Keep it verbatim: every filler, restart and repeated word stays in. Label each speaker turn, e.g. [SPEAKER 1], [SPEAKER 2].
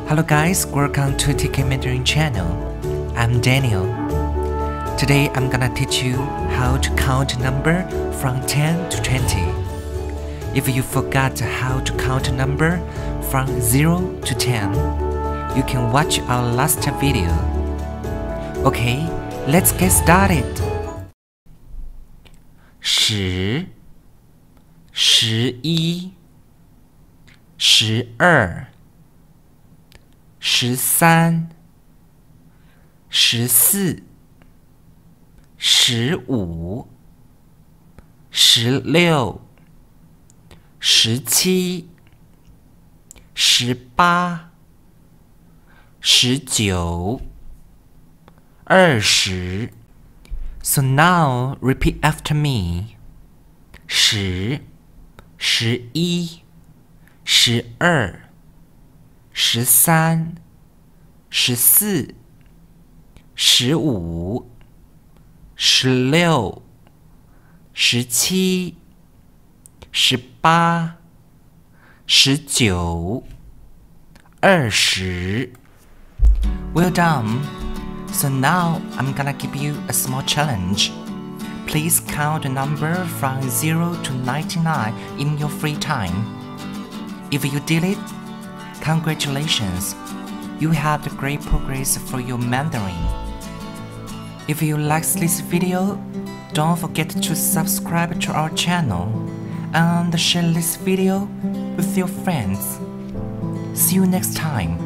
[SPEAKER 1] Hello guys, welcome to T K Mandarin channel. I'm Daniel. Today I'm gonna teach you how to count number from ten to twenty. If you forgot how to count number from zero to ten, you can watch our last video. Okay, let's get started. 十、十一、十二、十三、十四、十五、十六、十七、十八、十九、二十。So now repeat after me. 十、十一、十二、十三、十四、十五、十六、十七、十八、十九、二十。Well done. So now I'm gonna give you a small challenge. Please count the number from zero to ninety-nine in your free time. If you did it, congratulations. You have the great progress for your Mandarin. If you like this video, don't forget to subscribe to our channel and share this video with your friends. See you next time.